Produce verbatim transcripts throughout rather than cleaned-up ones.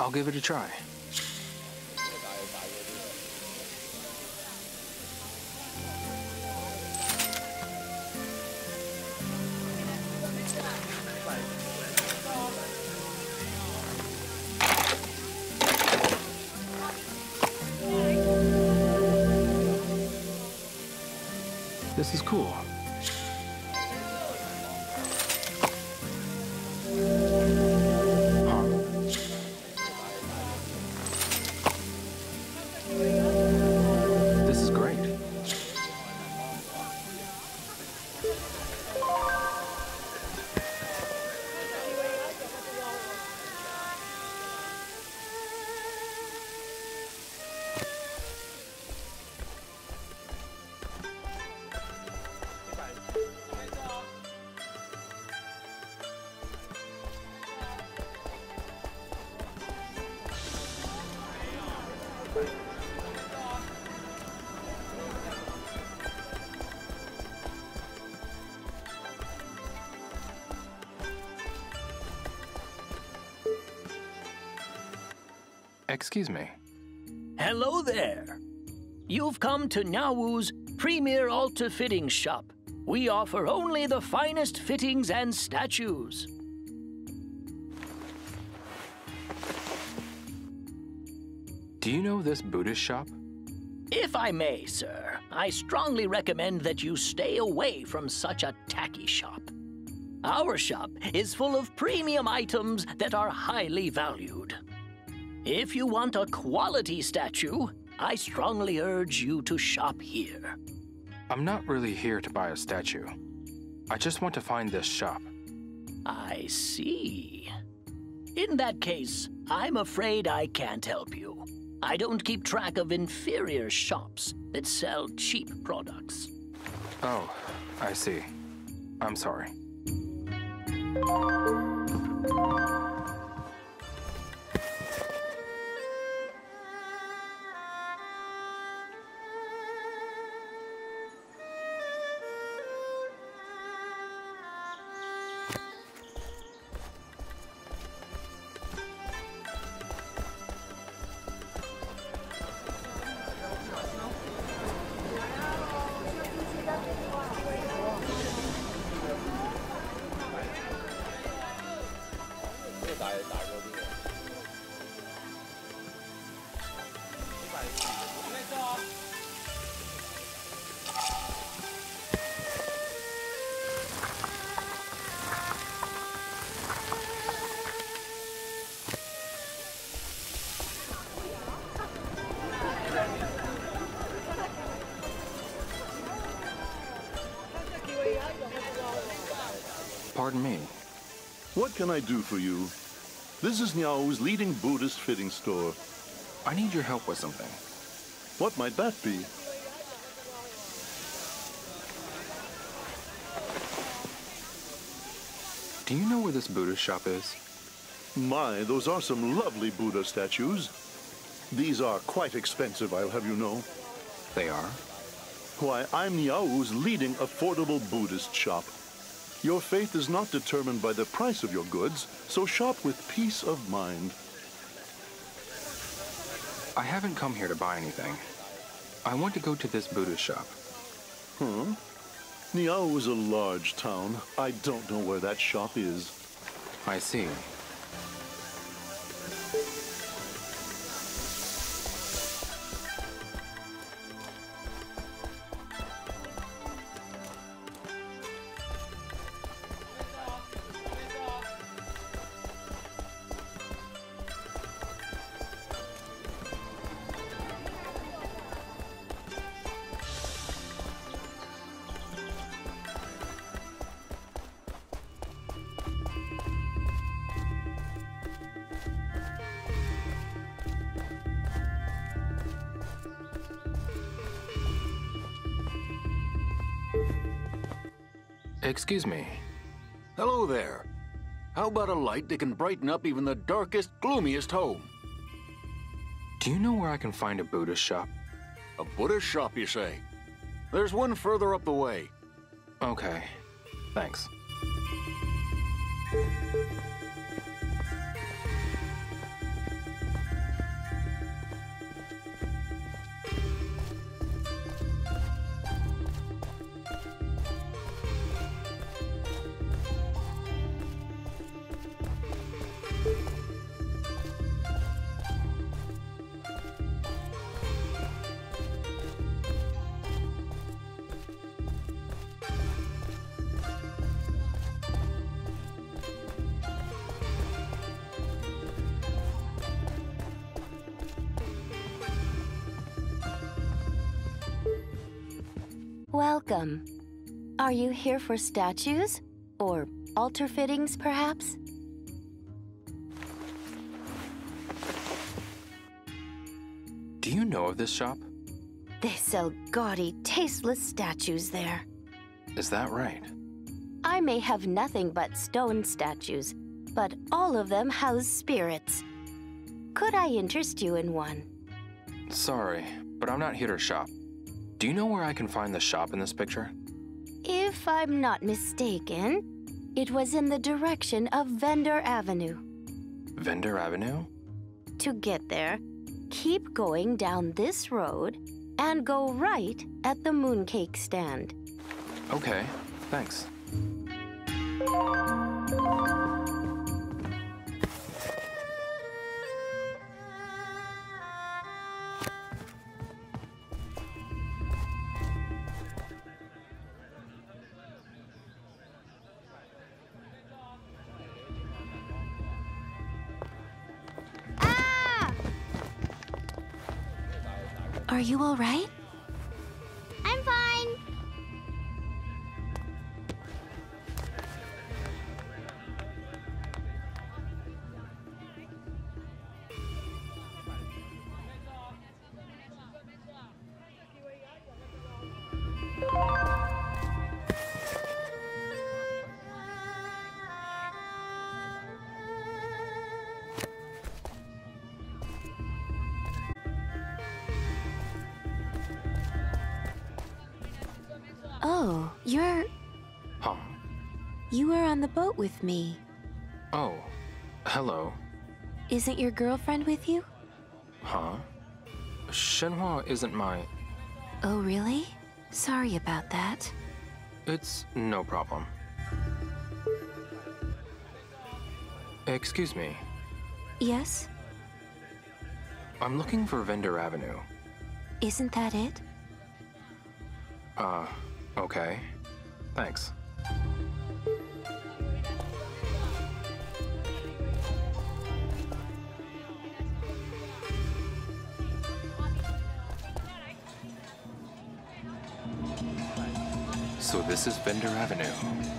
I'll give it a try. This is cool. Huh. This is great. Excuse me. Hello there. You've come to Niaowu's premier altar fitting shop. We offer only the finest fittings and statues. Do you know this Buddhist shop? If I may, sir, I strongly recommend that you stay away from such a tacky shop. Our shop is full of premium items that are highly valued. If you want a quality statue, I strongly urge you to shop here. I'm not really here to buy a statue. I just want to find this shop. I see. In that case, I'm afraid I can't help you. I don't keep track of inferior shops that sell cheap products. Oh, I see. I'm sorry. Pardon me. What can I do for you? This is Niaowu's leading Buddhist fitting store. I need your help with something. What might that be? Do you know where this Buddhist shop is? My, those are some lovely Buddha statues. These are quite expensive, I'll have you know. They are? Why, I'm Niaowu's leading affordable Buddhist shop. Your faith is not determined by the price of your goods, so shop with peace of mind. I haven't come here to buy anything. I want to go to this Buddhist shop. Huh? Niaowu is a large town. I don't know where that shop is. I see. Excuse me. Hello there. How about a light that can brighten up even the darkest, gloomiest home? Do you know where I can find a Buddhist shop? A Buddhist shop, you say? There's one further up the way. Okay. Thanks. Welcome. Are you here for statues? Or altar fittings, perhaps? Do you know of this shop? They sell gaudy, tasteless statues there. Is that right? I may have nothing but stone statues, but all of them house spirits. Could I interest you in one? Sorry, but I'm not here to shop. Do you know where I can find the shop in this picture? If I'm not mistaken, it was in the direction of Vendor Avenue. Vendor Avenue? To get there, keep going down this road and go right at the mooncake stand. Okay, thanks. Are you all right? I'm fine. Oh, you're... Huh? You were on the boat with me. Oh, hello. Isn't your girlfriend with you? Huh? Shenhua isn't my... Oh, really? Sorry about that. It's no problem. Excuse me. Yes? I'm looking for Vendor Avenue. Isn't that it? Uh, okay. Thanks. So this is Vendor Avenue.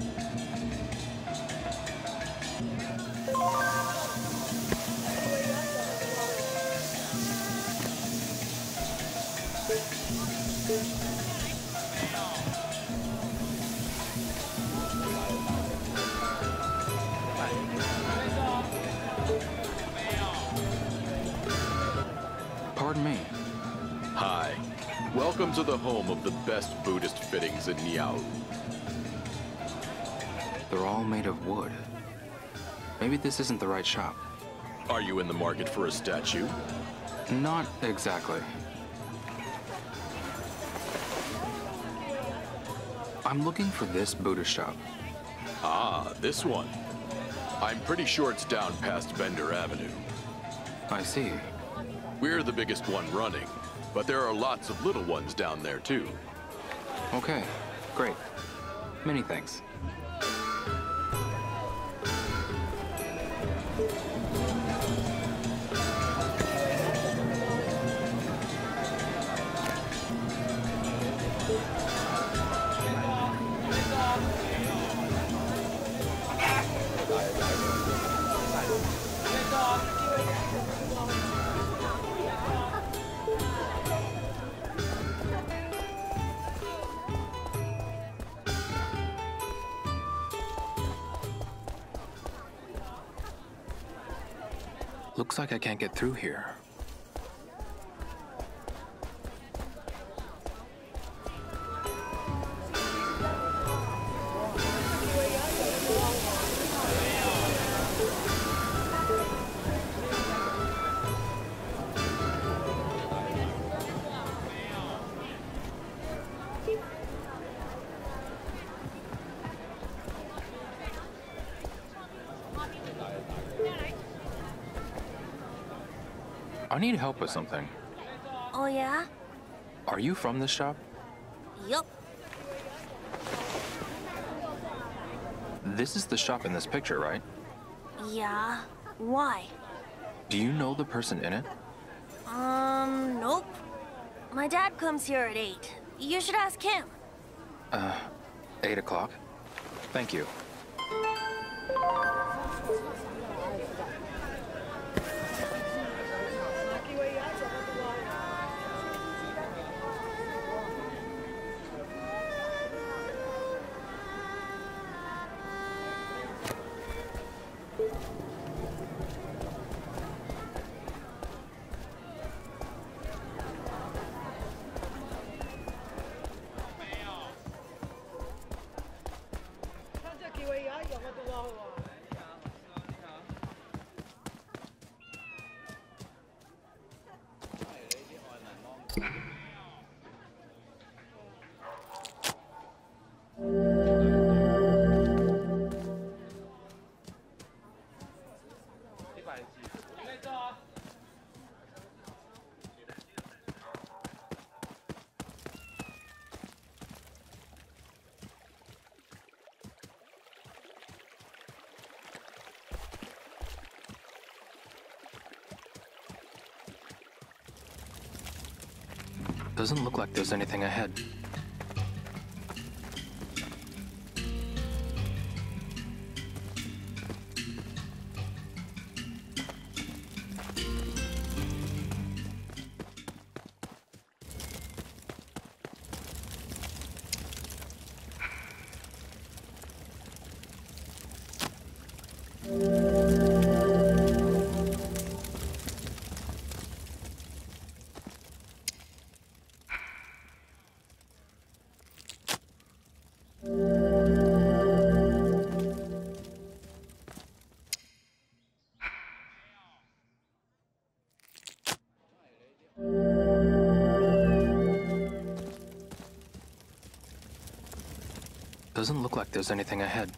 Pardon me. Hi. Welcome to the home of the best Buddhist fittings in Niao. They're all made of wood. Maybe this isn't the right shop. Are you in the market for a statue? Not exactly. I'm looking for this Buddha shop. Ah, this one. I'm pretty sure it's down past Vendor Avenue. I see. We're the biggest one running, but there are lots of little ones down there too. Okay, great. Many thanks. Looks like I can't get through here. I need help with something. Oh, yeah? Are you from this shop? Yup. This is the shop in this picture, right? Yeah. Why? Do you know the person in it? Um, nope. My dad comes here at eight. You should ask him. Uh, eight o'clock? Thank you. Doesn't look like there's anything ahead. Doesn't look like there's anything ahead.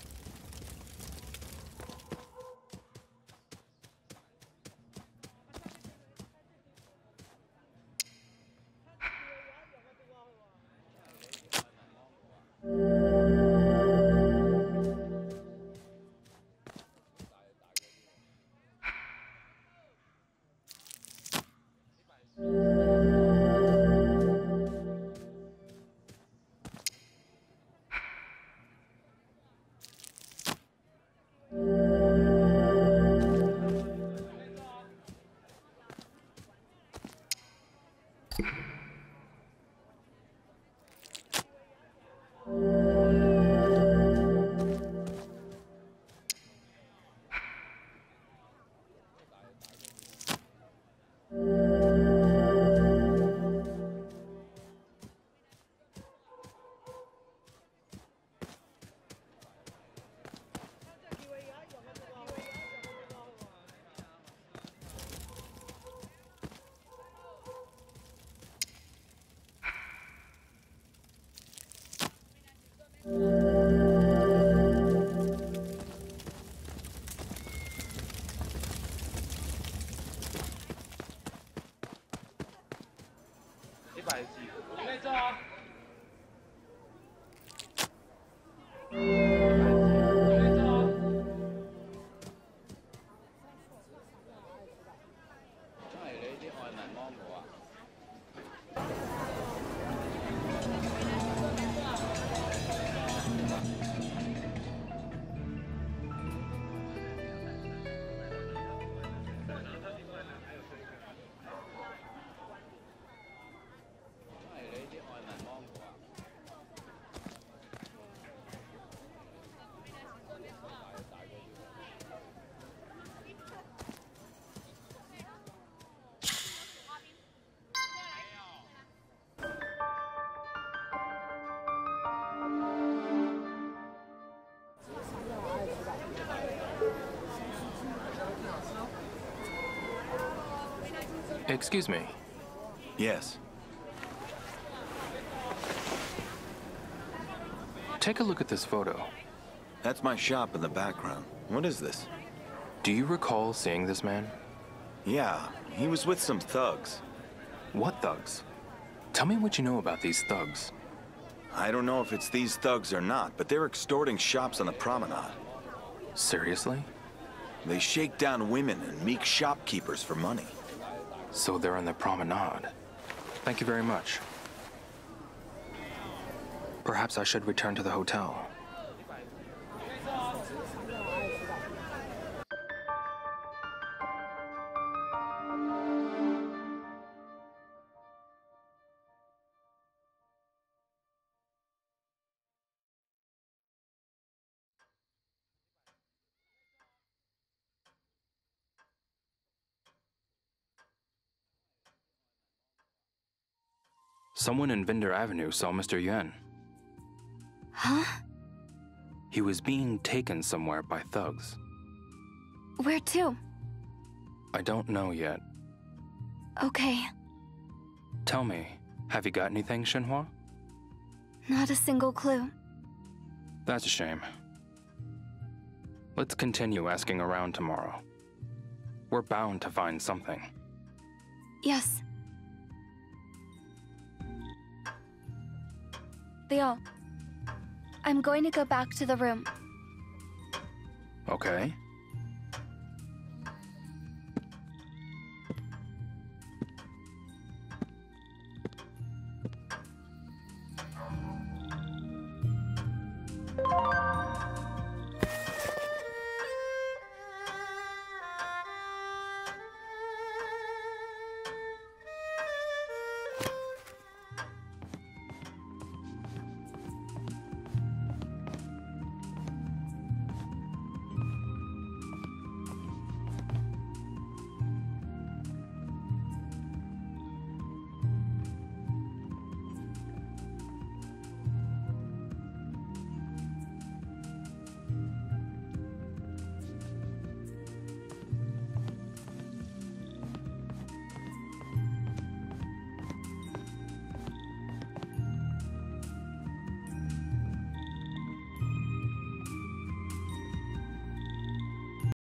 Excuse me. Yes. Take a look at this photo. That's my shop in the background. What is this? Do you recall seeing this man? Yeah, he was with some thugs. What thugs? Tell me what you know about these thugs. I don't know if it's these thugs or not, but they're extorting shops on the promenade. Seriously? They shake down women and meek shopkeepers for money. So they're on the promenade. Thank you very much. Perhaps I should return to the hotel. Someone in Vendor Avenue saw Mister Yuan. Huh? He was being taken somewhere by thugs. Where to? I don't know yet. Okay. Tell me, have you got anything, Shenhua? Not a single clue. That's a shame. Let's continue asking around tomorrow. We're bound to find something. Yes. Leo, I'm going to go back to the room. Okay.